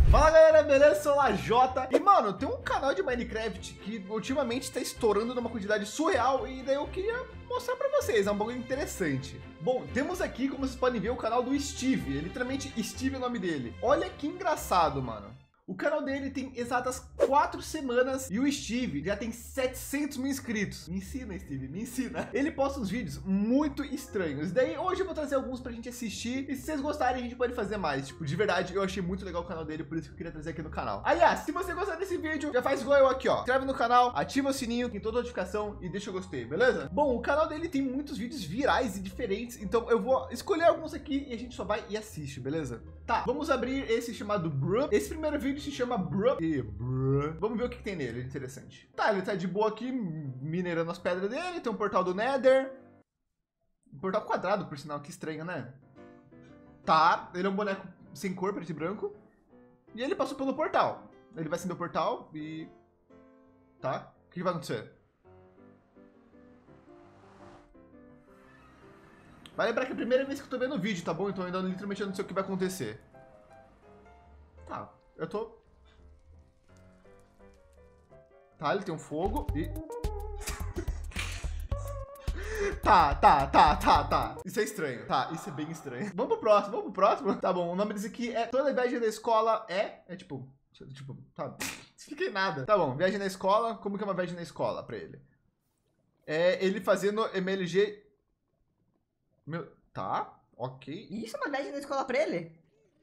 Fala galera, beleza? Sou o Lajota. E mano, tem um canal de Minecraft que ultimamente tá estourando numa quantidade surreal. E daí eu queria mostrar pra vocês, é um bagulho interessante. Bom, temos aqui, como vocês podem ver, o canal do Steve. É literalmente Steve é o nome dele. Olha que engraçado, mano. O canal dele tem exatas 4 semanas e o Steve já tem 700 mil inscritos. Me ensina, Steve, me ensina. Ele posta uns vídeos muito estranhos. Daí hoje eu vou trazer alguns pra gente assistir. E se vocês gostarem, a gente pode fazer mais. Tipo, de verdade, eu achei muito legal o canal dele, por isso que eu queria trazer aqui no canal. Aliás, se você gostar desse vídeo, já faz igual eu aqui, ó. Se inscreve no canal, ativa o sininho, tem toda a notificação e deixa o gostei, beleza? Bom, o canal dele tem muitos vídeos virais e diferentes. Então eu vou escolher alguns aqui e a gente só vai e assiste, beleza? Tá, vamos abrir esse chamado Bruh. Esse primeiro vídeo se chama Bruh. Vamos ver o que tem nele, interessante. Tá, ele tá de boa aqui, minerando as pedras dele. Tem um portal do Nether. Um portal quadrado, por sinal, que estranho, né? Tá, ele é um boneco sem cor, preto e branco. E ele passou pelo portal. Ele vai acender o portal e... Tá, o que vai acontecer? Vai lembrar que é a primeira vez que eu tô vendo o vídeo, tá bom? Então ainda literalmente eu não sei o que vai acontecer. Tá, eu tô... Tá, ele tem um fogo e... Tá. Isso é estranho. Tá, isso é bem estranho. Vamos pro próximo. Tá bom, o nome desse aqui é Toda Viagem da Escola é tipo, tá, não expliquei nada. Tá bom, viagem na escola, como que é uma viagem na escola pra ele? É ele fazendo MLG... Meu, tá, ok. Isso é uma viagem da escola pra ele?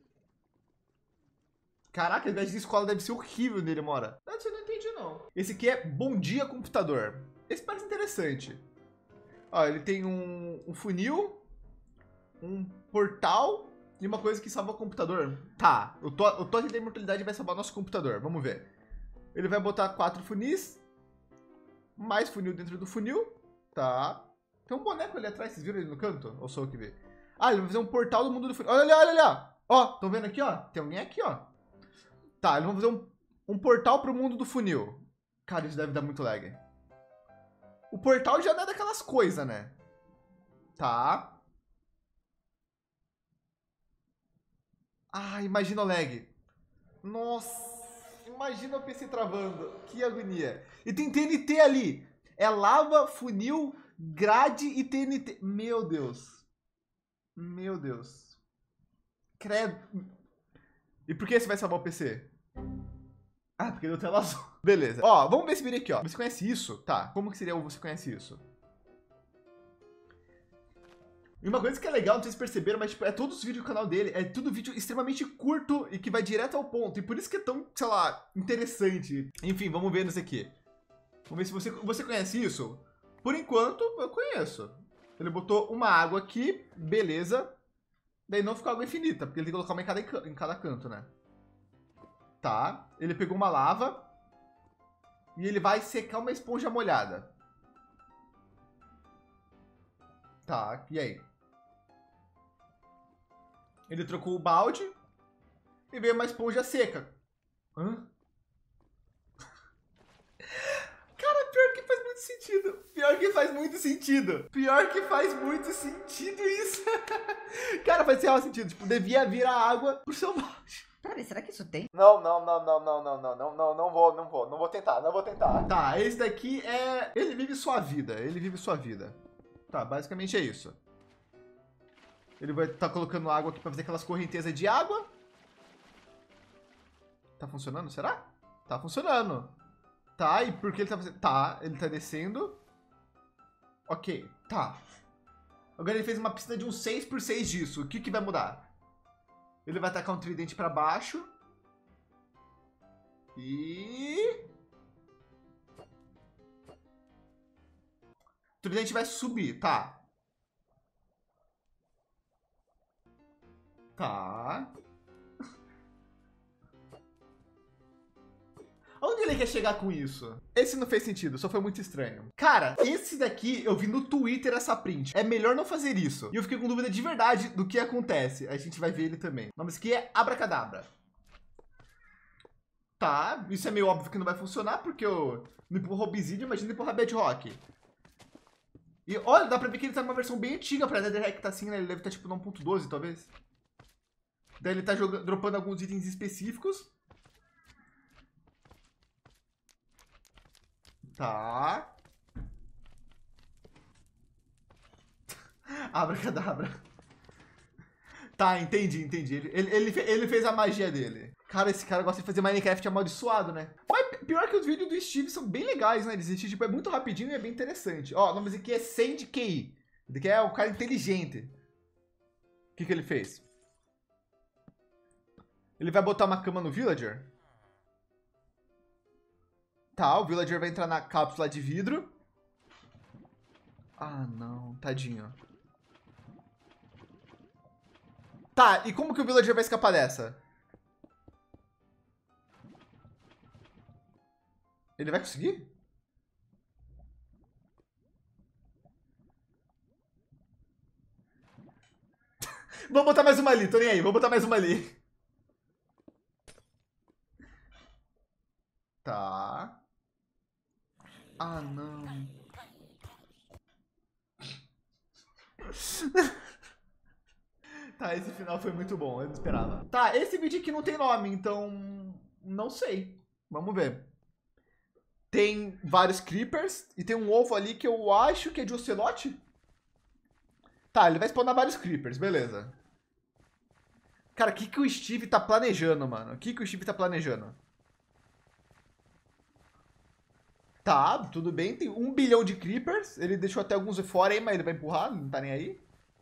Caraca, a viagem de escola deve ser horrível onde ele mora. Não, você não entende, não. Esse aqui é Bom Dia Computador. Esse parece interessante. Ó, ele tem um funil, um portal e uma coisa que salva o computador. Tá, o totem da imortalidade vai salvar nosso computador. Vamos ver. Ele vai botar 4 funis. Mais funil dentro do funil. Tá. Tem um boneco ali atrás, vocês viram ele no canto? Ou sou eu que vi? Ah, ele vai fazer um portal do mundo do funil. Olha ali. Ó, estão vendo aqui, ó? Tem alguém aqui, ó. Tá, eles vão fazer um portal pro mundo do funil. Cara, isso deve dar muito lag. O portal já não é daquelas coisas, né? Tá. Ah, imagina o lag. Nossa, imagina o PC travando. Que agonia. E tem TNT ali. É lava, funil, grade e TNT. Meu Deus. Meu Deus. Credo. E por que você vai salvar o PC? Ah, porque deu tela azul. Beleza. Ó, vamos ver esse vídeo aqui, ó. Você conhece isso? Tá. Como que seria o você conhece isso? E uma coisa que é legal, não sei se perceberam, mas tipo, é todos os vídeos do canal dele, é tudo vídeo extremamente curto e que vai direto ao ponto. E por isso que é tão, sei lá, interessante. Enfim, vamos ver nesse aqui. Vamos ver se você conhece isso. Por enquanto, eu conheço. Ele botou uma água aqui, beleza. Daí não ficou água infinita, porque ele tem que colocar uma em cada canto, né? Tá. Ele pegou uma lava. E ele vai secar uma esponja molhada. Tá, e aí? Ele trocou o balde. E veio uma esponja seca. Hã? Cara, pior que faz muito sentido. Pior que faz muito sentido isso. Cara, faz real sentido. Tipo, devia vir a água pro seu balde. Peraí, será que isso tem? Não vou tentar. Tá, esse daqui é... Ele vive sua vida. Tá, basicamente é isso. Ele vai estar colocando água aqui pra fazer aquelas correntezas de água. Tá funcionando, será? Tá funcionando. Tá, e por que ele tá fazendo... Tá, ele tá descendo. Ok, tá. Agora ele fez uma piscina de um 6x6 disso. O que que vai mudar? Ele vai tacar um tridente pra baixo. E... O tridente vai subir, tá. Tá. Onde ele quer chegar com isso? Esse não fez sentido, só foi muito estranho. Cara, esse daqui eu vi no Twitter essa print. É melhor não fazer isso. E eu fiquei com dúvida de verdade do que acontece. A gente vai ver ele também. O nome desse aqui é Abracadabra. Tá, isso é meio óbvio que não vai funcionar, porque eu não empurro Obsidian, imagina empurrar Bedrock. E olha, dá pra ver que ele tá numa versão bem antiga pra Netherrack, tá assim, né? Ele deve estar tipo no 1.12, talvez. Daí ele tá dropando alguns itens específicos. Tá. Abracadabra. Tá, entendi. Ele fez a magia dele. Cara, esse cara gosta de fazer Minecraft amaldiçoado, né? Mas pior que os vídeos do Steve são bem legais, né? Eles, tipo, é muito rapidinho e é bem interessante. Ó, o nome desse aqui é Sand QI. Ele aqui é um cara inteligente. O que ele fez? Ele vai botar uma cama no villager? Tá, o villager vai entrar na cápsula de vidro. Ah, não. Tadinho. Tá, e como que o villager vai escapar dessa? Ele vai conseguir? Vou botar mais uma ali, tô nem aí. Vou botar mais uma ali. Tá. Ah, não. Tá, esse final foi muito bom, eu não esperava. Tá, esse vídeo aqui não tem nome, então não sei. Vamos ver. Tem vários creepers e tem um ovo ali que eu acho que é de ocelote. Tá, ele vai spawnar vários creepers, beleza. Cara, o que o Steve tá planejando, mano? O que o Steve tá planejando? Tá, tudo bem. Tem 1 bilhão de creepers. Ele deixou até alguns fora aí, mas ele vai empurrar, não tá nem aí.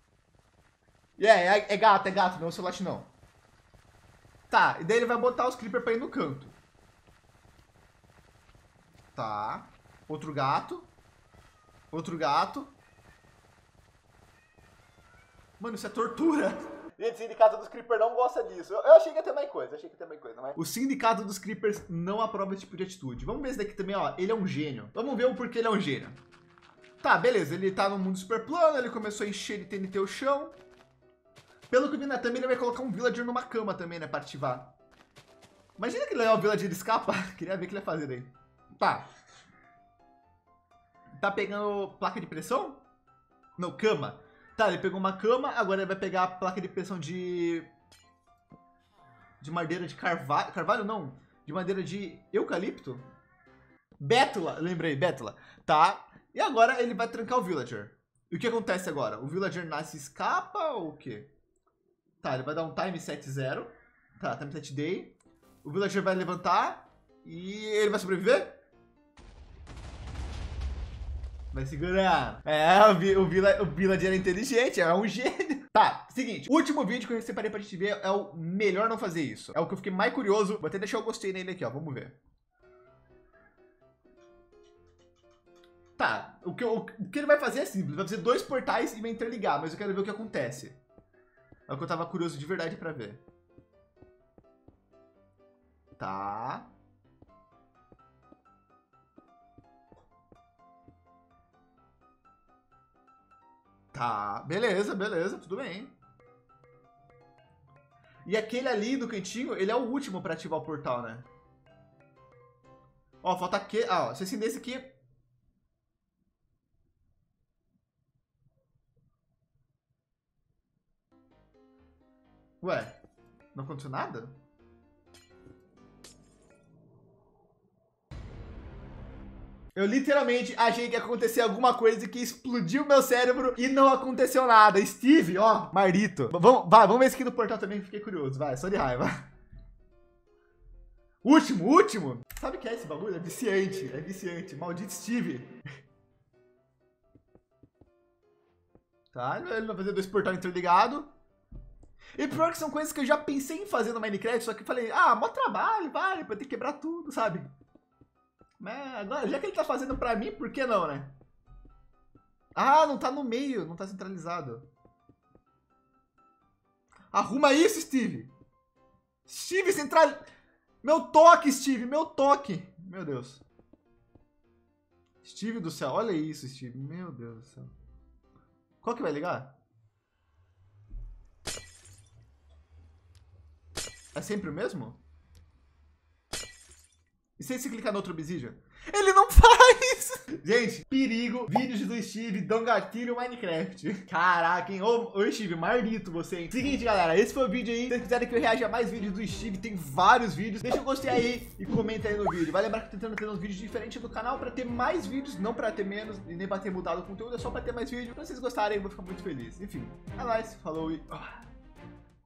É gato, não é ocelote não. Tá, e daí ele vai botar os creepers pra ir no canto. Tá. Outro gato. Outro gato. Mano, isso é tortura. Gente, o sindicato dos creepers não gosta disso. Eu achei que ia ter mais coisa, mas... O sindicato dos creepers não aprova esse tipo de atitude. Vamos ver esse daqui também, ó. Ele é um gênio. Vamos ver o porquê ele é um gênio. Tá, beleza. Ele tá no mundo super plano, ele começou a encher de TNT o chão. Pelo que eu vi na thumb, ele vai colocar um villager numa cama também, né, pra ativar. Imagina que legal o villager escapa. Queria ver o que ele ia fazer daí. Tá. Tá pegando placa de pressão? Não, cama. Tá, ele pegou uma cama, agora ele vai pegar a placa de pressão de madeira de carvalho. Carvalho não, de madeira de eucalipto? Bétula, lembrei, bétula. Tá, e agora ele vai trancar o villager. E o que acontece agora? O villager nasce e escapa ou o quê? Tá, ele vai dar um time set 0. Tá, time set day. O villager vai levantar e ele vai sobreviver? Vai segurar. É, o villager é inteligente, é um gênio. Tá, seguinte. O último vídeo que eu separei pra gente ver é o melhor não fazer isso. É o que eu fiquei mais curioso. Vou até deixar o gostei nele aqui, ó. Vamos ver. Tá, o que ele vai fazer é simples. Vai fazer 2 portais e vai interligar, mas eu quero ver o que acontece. É o que eu tava curioso de verdade pra ver. Tá. Tá, beleza, tudo bem. E aquele ali do cantinho, ele é o último pra ativar o portal, né? Ó, falta aqui. Ah, ó, se acender esse aqui. Ué, não aconteceu nada? Eu literalmente achei que ia acontecer alguma coisa que explodiu meu cérebro e não aconteceu nada. Steve, ó, Marito. Vamos ver esse aqui do portal também, fiquei curioso. Vai, só de raiva. Último. Sabe o que é esse bagulho? É viciante. Maldito Steve. Tá, ele vai fazer 2 portais interligados. E pior que são coisas que eu já pensei em fazer no Minecraft, só que eu falei, mó trabalho, vai, pra ter que quebrar tudo, sabe? Mas agora, já que ele tá fazendo pra mim, por que não, né? Ah, não tá no meio, não tá centralizado. Arruma isso, Steve. Steve, central... Meu toque, Steve, meu toque. Meu Deus. Steve do céu, olha isso, Steve. Meu Deus do céu. Qual que vai ligar? É sempre o mesmo? E se você clicar no outro obsidian? Ele não faz! Gente, perigo. Vídeos do Steve dão gatilho Minecraft. Caraca, hein? Ô, Steve, maldito você, hein? Seguinte, galera, esse foi o vídeo aí. Se vocês quiserem que eu reaja a mais vídeos do Steve, tem vários vídeos. Deixa o gostei aí e comenta aí no vídeo. Vai lembrar que eu tô tentando ter uns vídeos diferentes do canal pra ter mais vídeos, não pra ter menos e nem pra ter mudado o conteúdo, é só pra ter mais vídeos. Se vocês gostarem, eu vou ficar muito feliz. Enfim, é nóis. Falou e...